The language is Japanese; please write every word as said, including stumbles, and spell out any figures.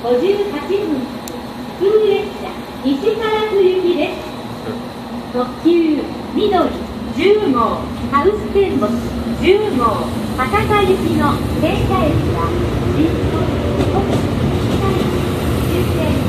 ごじゅうはちふん、普通列車西原区行きです。特急緑じゅうごうハウステンボスじゅうごう博多行きの停車駅は新東北北終点